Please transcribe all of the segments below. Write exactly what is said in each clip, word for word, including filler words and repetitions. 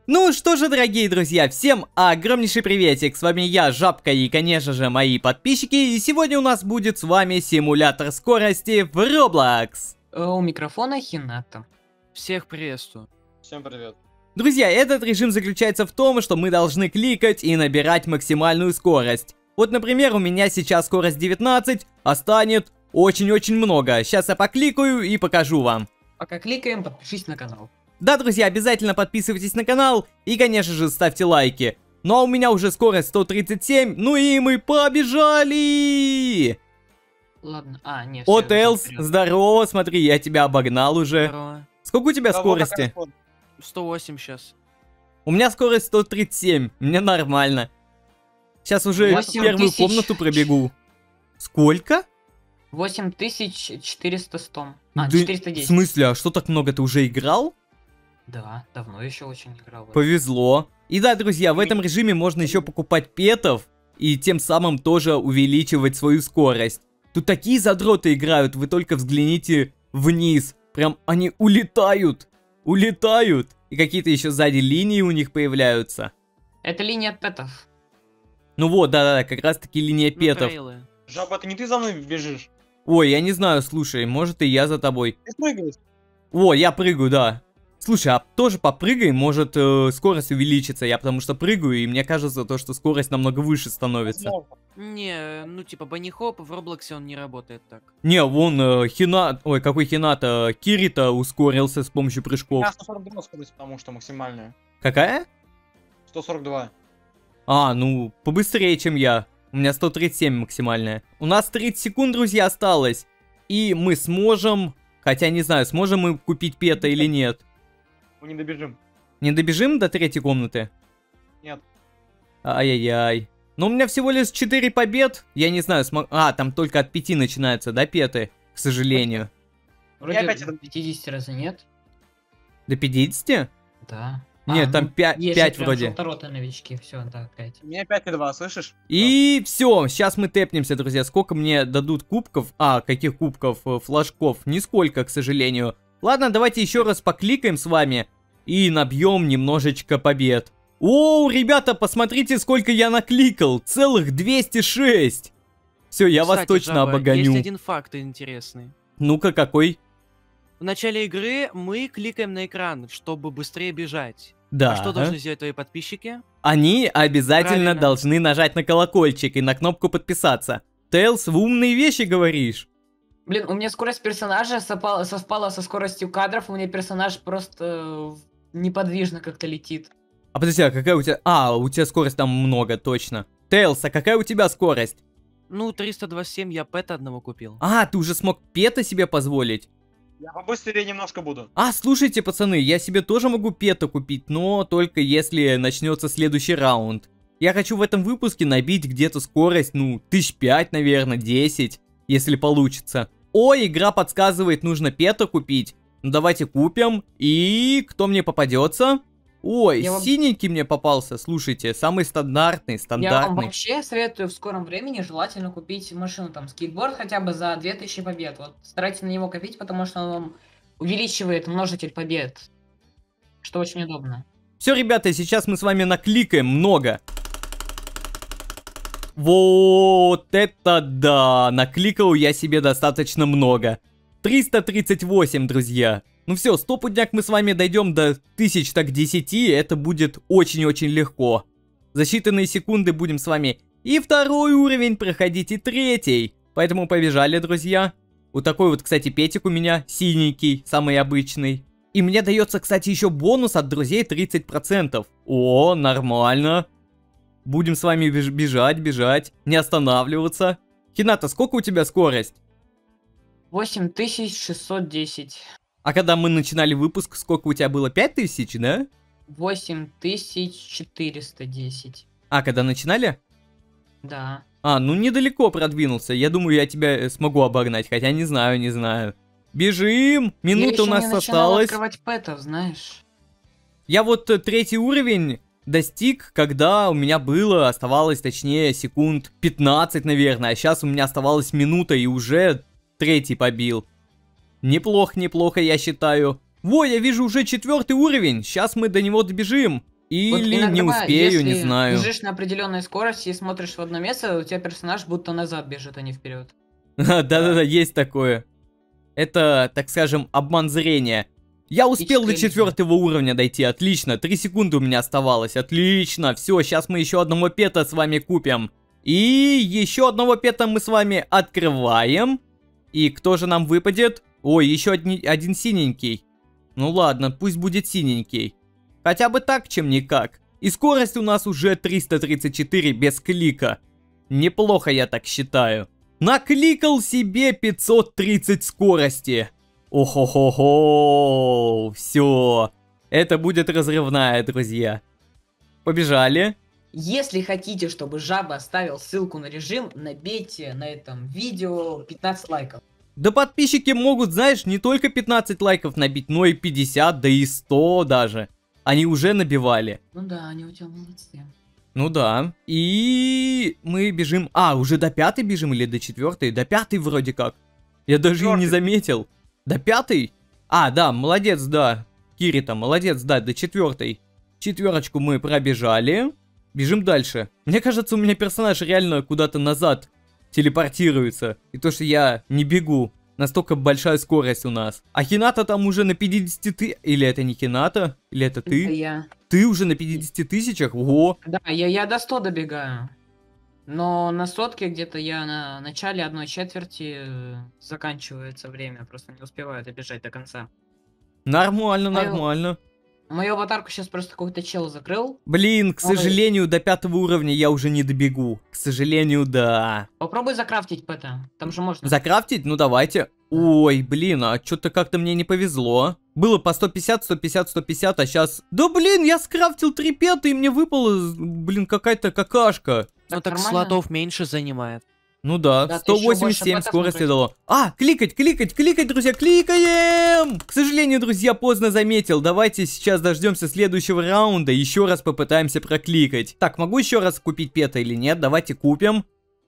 Ну что же, дорогие друзья, всем огромнейший приветик, с вами я, Жабка, и конечно же мои подписчики, и сегодня у нас будет с вами симулятор скорости в Roblox. У микрофона Хината. Всех приветствую. Всем привет. Друзья, этот режим заключается в том, что мы должны кликать и набирать максимальную скорость. Вот, например, у меня сейчас скорость девятнадцать, а станет очень-очень много. Сейчас я покликаю и покажу вам. Пока кликаем, подпишись на канал. Да, друзья, обязательно подписывайтесь на канал и, конечно же, ставьте лайки. Ну а у меня уже скорость сто тридцать семь, ну и мы побежали! Ладно, а, нет. О, Тейлс, здорово, смотри, я тебя обогнал уже. Здорово. Сколько у тебя Кого скорости? какая скорость? сто восемь сейчас. У меня скорость сто тридцать семь, мне нормально. Сейчас уже восемь первую тысяч. комнату пробегу. Сколько? восемь тысяч четыреста сто. А, Да, четыреста десять. в смысле, а что так много, ты уже играл? Да, давно еще очень играл. Повезло. И да, друзья, в этом режиме можно еще покупать петов и тем самым тоже увеличивать свою скорость. Тут такие задроты играют, вы только взгляните вниз. Прям они улетают. Улетают. И какие-то еще сзади линии у них появляются. Это линия пэтов. Ну вот, да-да, как раз таки линия Ну, петов. трейлы. Жаба, ты не ты за мной бежишь? Ой, я не знаю, слушай, может и я за тобой. Ты прыгаешь. О, я прыгаю, да. Слушай, а тоже попрыгай, может э, скорость увеличится. Я потому что прыгаю, и мне кажется, то, что скорость намного выше становится. Возможно. Не, ну типа банихоп в Роблоксе он не работает так. Не, вон э, Хинат, ой, какой Хината, Кирита ускорился с помощью У прыжков. меня сто сорок два скорость, потому что максимальная. Какая? сто сорок два. А, ну, побыстрее, чем я. У меня сто тридцать семь максимальная. У нас тридцать секунд, друзья, осталось. И мы сможем, хотя не знаю, сможем мы купить пета или нет. Мы не добежим. Не добежим до третьей комнаты? Нет. Ай-яй-яй. Но у меня всего лишь четыре побед. Я не знаю, смог... А, там только от пяти начинаются, да, петы? К сожалению. Вроде опять до пятидесяти разве нет? До пятидесяти? Да. Нет, А, там ну, пять есть же прям вроде. желторотые новички, все, да, пять. У меня пять и два, слышишь? И все, сейчас мы тэпнемся, друзья. Сколько мне дадут кубков? А, каких кубков? Э, Флажков? Нисколько, к сожалению. Ладно, давайте еще раз покликаем с вами и набьем немножечко побед. О, ребята, посмотрите, сколько я накликал. Целых двести шесть. Все, я вас Кстати, точно Жаба, обогоню. Есть один факт интересный. Ну-ка, какой? В начале игры мы кликаем на экран, чтобы быстрее бежать. Да. А что должны сделать твои подписчики? Они обязательно Правильно. должны нажать на колокольчик и на кнопку подписаться. Тейлс, вы умные вещи говоришь. Блин, у меня скорость персонажа совпала, совпала со скоростью кадров, у меня персонаж просто э, неподвижно как-то летит. А подожди, а какая у тебя... А, у тебя скорость там много, точно. Тейлс, а какая у тебя скорость? Ну, триста двадцать семь я пэта одного купил. А, ты уже смог пета себе позволить? Я побыстрее немножко буду. А, слушайте, пацаны, я себе тоже могу пета купить, но только если начнется следующий раунд. Я хочу в этом выпуске набить где-то скорость, ну, тысяч пять, наверное, десять, если получится. О, игра подсказывает, нужно пета купить. Ну, давайте купим. И кто мне попадется? Ой, Я вам- синенький мне попался, слушайте, самый стандартный, Я вам стандартный. вообще советую в скором времени желательно купить машину, там, скейтборд хотя бы за две тысячи побед. Вот старайтесь на него копить, потому что он вам увеличивает множитель побед, что очень удобно. Все, ребята, сейчас мы с вами накликаем много. Вот это да! Накликал я себе достаточно много. триста тридцать восемь, друзья. Ну все, стопудняк мы с вами дойдем до тысяч так десяти. Это будет очень-очень легко. За считанные секунды будем с вами и второй уровень проходить, и третий. Поэтому побежали, друзья. Вот такой вот, кстати, петик у меня. Синенький, самый обычный. И мне дается, кстати, еще бонус от друзей тридцать процентов. О, нормально. Будем с вами беж- бежать, бежать, не останавливаться. Хината, сколько у тебя скорость? восемь тысяч шестьсот десять. А когда мы начинали выпуск, сколько у тебя было? пять тысяч, да? восемь тысяч четыреста десять. А, когда начинали? Да. А, ну недалеко продвинулся. Я думаю, я тебя э, смогу обогнать, хотя не знаю, не знаю. Бежим! Минута Я у нас еще не начинала осталась. открывать пэтов, знаешь. Я вот э, третий уровень достиг, когда у меня было, оставалось, точнее, секунд пятнадцать, наверное. А сейчас у меня оставалась минута и уже третий побил. Неплохо, неплохо, я считаю. Во, я вижу уже четвертый уровень. Сейчас мы до него добежим. Или иногда, не успею, не если знаю. бежишь на определенной скорости и смотришь в одно место, у тебя персонаж будто назад бежит, а не вперед. Да-да-да, есть такое. Это, так скажем, обман зрения. Я успел до Физическая четвертого уровня дойти, отлично. Три секунды у меня оставалось, отлично. Все, сейчас мы еще одного пета с вами купим. И еще одного пета мы с вами открываем. И кто же нам выпадет? Ой, еще одни, один синенький. Ну ладно, пусть будет синенький. Хотя бы так, чем никак. И скорость у нас уже триста тридцать четыре без клика. Неплохо, я так считаю. Накликал себе пятьсот тридцать скорости. Охо-хо-хо. Все. Это будет разрывная, друзья. Побежали. Если хотите, чтобы Жаба оставил ссылку на режим, набейте на этом видео пятнадцать лайков. Да подписчики могут, знаешь, не только пятнадцать лайков набить, но и пятьдесят, да и сто даже. Они уже набивали. Ну да, они у тебя молодцы. Ну да. И мы бежим... А, уже до пятой бежим или до четвертой? До пятой вроде как. Я даже и не заметил. До пятой? А, да, молодец, да. Кирита, молодец, да, до четвертой. Четверочку мы пробежали. Бежим дальше. Мне кажется, у меня персонаж реально куда-то назад телепортируется. И то, что я не бегу. Настолько большая скорость у нас. А Хината там уже на пятидесяти ты... Или это не Хината? Или это ты? Это я. Ты уже на пятидесяти тысячах? Ого. Да, я, я до ста добегаю. Но на сотке где-то я на начале одной четверти э, заканчивается время. Просто не успеваю добежать до конца. Нормально, Мою- нормально. Мою аватарку сейчас просто какой-то чел закрыл. Блин, к Ой. сожалению, до пятого уровня я уже не добегу. К сожалению, да. Попробуй закрафтить пэта. Там же можно. Закрафтить? Ну давайте. Ой, блин, а что-то как-то мне не повезло. Было по сто пятьдесят, сто пятьдесят, сто пятьдесят, а сейчас... Да блин, я скрафтил три пета, и мне выпала, блин, какая-то какашка. Ну так нормально. слотов меньше занимает. Ну да, Да, ты сто ещё восемьдесят больше семь пэтов скорости набрать. дало. А, кликать, кликать, кликать, друзья, кликаем! К сожалению, друзья, поздно заметил. Давайте сейчас дождемся следующего раунда, еще раз попытаемся прокликать. Так, могу еще раз купить пета или нет? Давайте купим.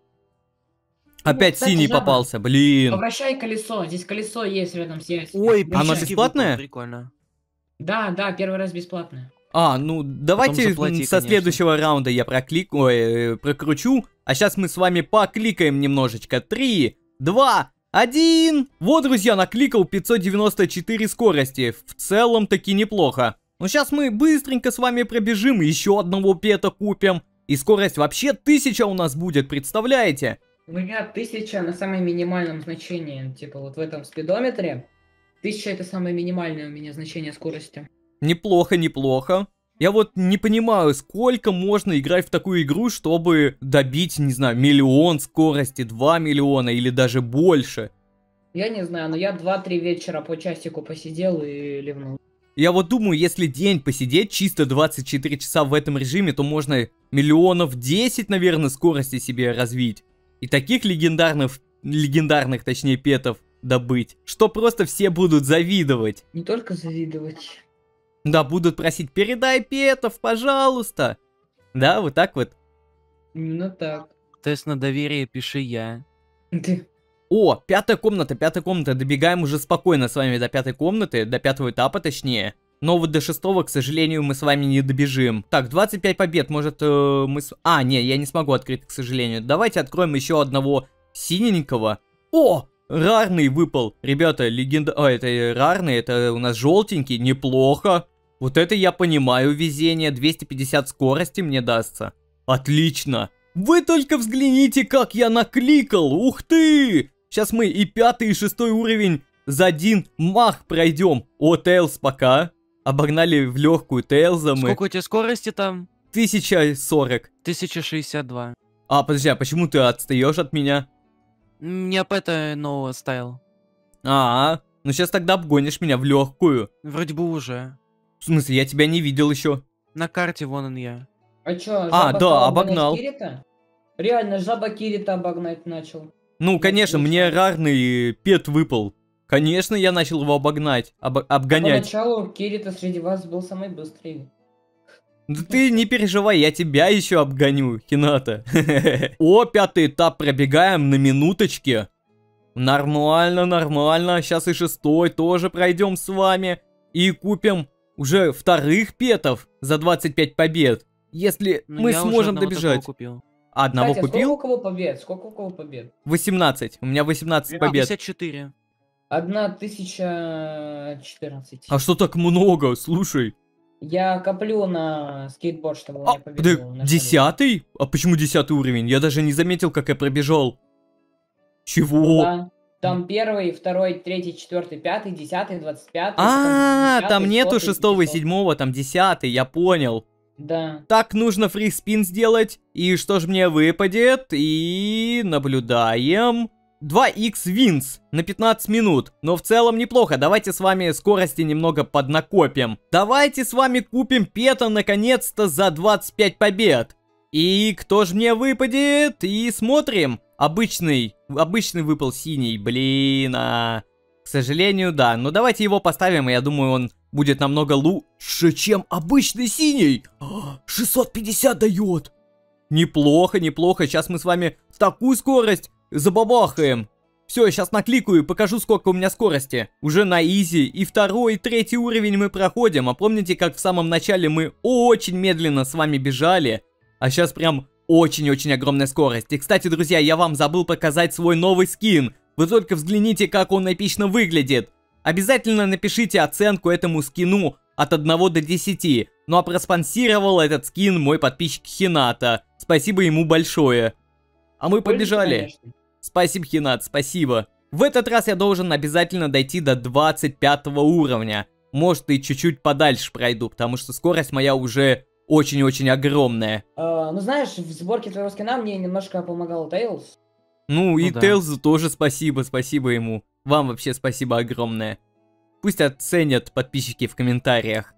Опять кстати, синий жаба. попался, блин. Обращай колесо. Здесь колесо есть рядом с яйцем. Ой, Оно Обращай. пищевский бесплатное? выпал, прикольно. Да, да, первый раз бесплатно. А, ну давайте заплати, со конечно. следующего раунда я прокликаю, ой, э, прокручу. А сейчас мы с вами покликаем немножечко. Три, два, один. Вот, друзья, накликал пятьсот девяносто четыре скорости. В целом таки неплохо. Но сейчас мы быстренько с вами пробежим, еще одного пета купим. И скорость вообще тысяча у нас будет, представляете? У меня тысяча на самом минимальном значении. Типа вот в этом спидометре. Тысяча это самое минимальное у меня значение скорости. Неплохо, неплохо. Я вот не понимаю, сколько можно играть в такую игру, чтобы добить, не знаю, миллион скорости, два миллиона или даже больше. Я не знаю, но я два-три вечера по часику посидел и ливнул. Я вот думаю, если день посидеть чисто двадцать четыре часа в этом режиме, то можно миллионов десять, наверное, скорости себе развить. И таких легендарных, легендарных, точнее, петов добыть, что просто все будут завидовать. Не только завидовать. Да, будут просить, передай петов, пожалуйста. Да, вот так вот. Именно так. Тест на доверие пиши я. Ты. О, пятая комната, пятая комната. Добегаем уже спокойно с вами до пятой комнаты, до пятого этапа точнее. Но вот до шестого, к сожалению, мы с вами не добежим. Так, двадцать пять побед, может э, мы... С... А, не, я не смогу открыть, к сожалению. Давайте откроем еще одного синенького. О, рарный выпал. Ребята, легенда... А, это рарный, это у нас желтенький, неплохо. Вот это я понимаю везение. двести пятьдесят скорости мне дастся. Отлично. Вы только взгляните, как я накликал. Ух ты. Сейчас мы и пятый, и шестой уровень за один мах пройдем. О, Тейлз пока. Обогнали в легкую Тейлза мы. Сколько у тебя скорости там? тысяча сорок. тысяча шестьдесят два. А, подожди, а почему ты отстаешь от меня? Я пэта нового ставил. А, ну сейчас тогда обгонишь меня в легкую. Вроде бы уже. В смысле, я тебя не видел еще. На карте вон он я. А чё, А, жаба да, стала обогнал. обгонять Кирита? Реально, жаба Кирита обогнать начал. Ну, конечно, мне отлично. рарный пет выпал. Конечно, я начал его обогнать, об- обгонять. Поначалу Кирита среди вас был самый быстрый. Да ты не переживай, я тебя еще обгоню, Хината. О, пятый этап пробегаем на минуточке. Нормально, нормально. Сейчас и шестой тоже пройдем с вами. И купим уже вторых петов за двадцать пять побед. Если Ну, мы я уже сможем одного добежать. такого купил. Одного Кстати, а купил? сколько у кого побед? Сколько у кого побед? восемнадцать. У меня восемнадцать побед. пятьдесят четыре. Одна тысяча четырнадцать. А что так много? Слушай. Я коплю на скейтборд, чтобы у А, меня победу. да, на шаре. десятый? А почему десятый уровень? Я даже не заметил, как я пробежал. Чего? Да. Там первый, второй, третий, четвертый, пятый, десятый, двадцать пятый. А, потом там десятый, нету сотый, шестого и пятисотый. седьмого, там десятый, я понял. Да. Так, нужно фриспин сделать. И что же мне выпадет? И наблюдаем. два икс винс на пятнадцать минут. Но в целом неплохо. Давайте с вами скорости немного поднакопим. Давайте с вами купим пета наконец-то за двадцать пять побед. И кто же мне выпадет? И смотрим. Обычный. Обычный выпал синий. Блин, а... К сожалению, да. Но давайте его поставим, и я думаю, он будет намного лучше, чем обычный синий. шестьсот пятьдесят дает. Неплохо, неплохо. Сейчас мы с вами в такую скорость забабахаем. Все, сейчас накликаю и покажу, сколько у меня скорости. Уже на изи. И второй, и третий уровень мы проходим. А помните, как в самом начале мы очень медленно с вами бежали? А сейчас прям очень-очень огромная скорость. И, кстати, друзья, я вам забыл показать свой новый скин. Вы только взгляните, как он эпично выглядит. Обязательно напишите оценку этому скину от одного до десяти. Ну а проспонсировал этот скин мой подписчик Хината. Спасибо ему большое. А мы побежали. Конечно. Спасибо, Хинат, спасибо. В этот раз я должен обязательно дойти до двадцать пятого уровня. Может, и чуть-чуть подальше пройду, потому что скорость моя уже очень-очень огромная. А, ну знаешь, в сборке твоего скина мне немножко помогал Тейлз. Ну, и да. Тейлзу тоже спасибо, спасибо ему. Вам вообще спасибо огромное. Пусть оценят подписчики в комментариях.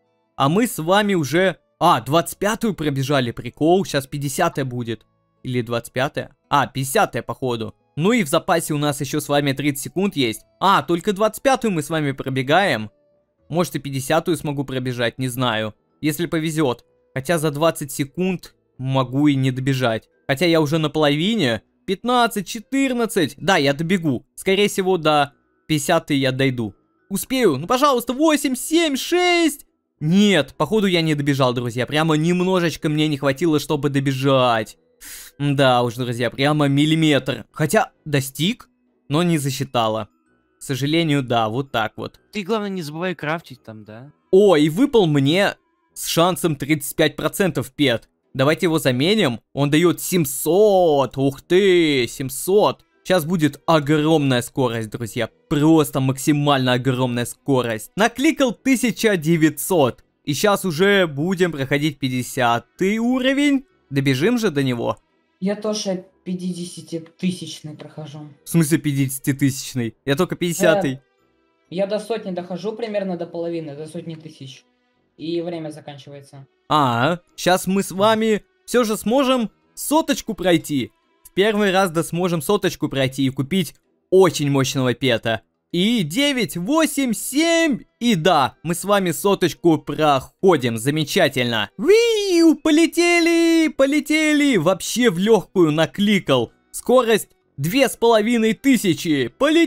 А мы с вами уже... А, двадцать пятую пробежали, прикол. Сейчас пятидесятая будет. Или двадцать пятая? А, пятидесятая, походу. Ну и в запасе у нас еще с вами тридцать секунд есть. А, только двадцать пятую мы с вами пробегаем. Может, и пятидесятую смогу пробежать, не знаю. Если повезет. Хотя за двадцать секунд могу и не добежать. Хотя я уже на половине. пятнадцать, четырнадцать. Да, я добегу. Скорее всего, до пятидесятой я дойду. Успею. Ну, пожалуйста, восемь, семь, шесть. Нет, походу я не добежал, друзья. Прямо немножечко мне не хватило, чтобы добежать. Да уж, друзья, прямо миллиметр. Хотя достиг, но не засчитало. К сожалению, да, вот так вот. Ты, главное, не забывай крафтить там, да? О, и выпал мне с шансом тридцать пять процентов пет. Давайте его заменим. Он дает семьсот. Ух ты, семьсот. Сейчас будет огромная скорость, друзья. Просто максимально огромная скорость. Накликал тысяча девятьсот. И сейчас уже будем проходить пятидесятый уровень. Добежим же до него. Я тоже пятидесятитысячный прохожу. В смысле пятидесятитысячный? Я только пятидесятый. Я до сотни дохожу примерно до половины, до сотни тысяч. И время заканчивается. А, сейчас мы с вами все же сможем соточку пройти. В первый раз да сможем соточку пройти и купить очень мощного пета. И девять, восемь, семь. И да, мы с вами соточку проходим. Замечательно. Виу, полетели, полетели. Вообще в легкую накликал. Скорость две с половиной тысячи.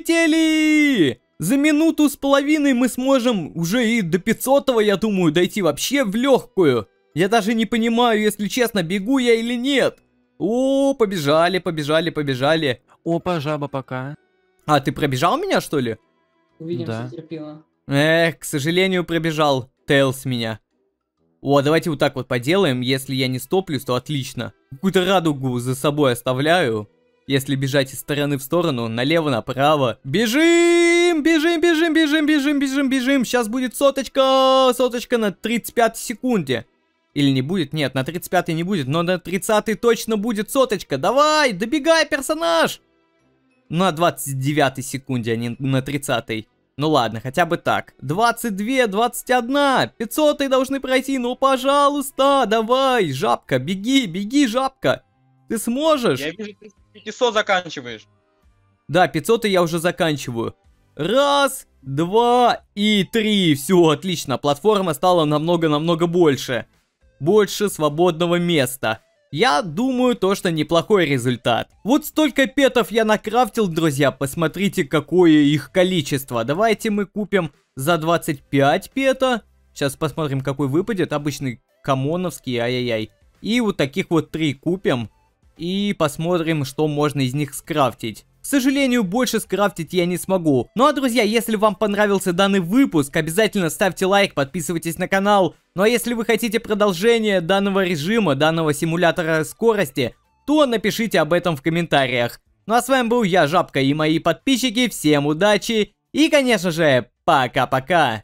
Полетели. За минуту с половиной мы сможем уже и до пятисотого, я думаю, дойти вообще в легкую. Я даже не понимаю, если честно, бегу я или нет. О, побежали, побежали, побежали. Опа, жаба пока. А, ты пробежал меня, что ли? Увидимся, Да. терпила. Эх, к сожалению, пробежал Тейлс меня. О, давайте вот так вот поделаем. Если я не стоплюсь, то отлично. Какую-то радугу за собой оставляю. Если бежать из стороны в сторону, налево, направо. Бежим, бежим, бежим, бежим, бежим, бежим, бежим. Сейчас будет соточка, соточка на тридцать пятой секунде. Или не будет? Нет, на тридцать пятой не будет, но на тридцатой точно будет соточка. Давай, добегай, персонаж! На двадцать девятой секунде, а не на тридцатой. Ну ладно, хотя бы так. двадцать две, двадцать одна, пятьсотые должны пройти, ну пожалуйста, давай, жабка, беги, беги, жабка. Ты сможешь? Я вижу, ты пятьсот заканчиваешь. Да, пятьсот я уже заканчиваю. Раз, два и три. Все, отлично. Платформа стала намного-намного больше. Больше свободного места. Я думаю, то, что неплохой результат. Вот столько петов я накрафтил, друзья. Посмотрите, какое их количество. Давайте мы купим за двадцать пять пета. Сейчас посмотрим, какой выпадет. Обычный комоновский, ай-яй-яй. И вот таких вот три купим. И посмотрим, что можно из них скрафтить. К сожалению, больше скрафтить я не смогу. Ну а, друзья, если вам понравился данный выпуск, обязательно ставьте лайк, подписывайтесь на канал. Ну а если вы хотите продолжение данного режима, данного симулятора скорости, то напишите об этом в комментариях. Ну а с вами был я, Жабка, и мои подписчики. Всем удачи и, конечно же, пока-пока.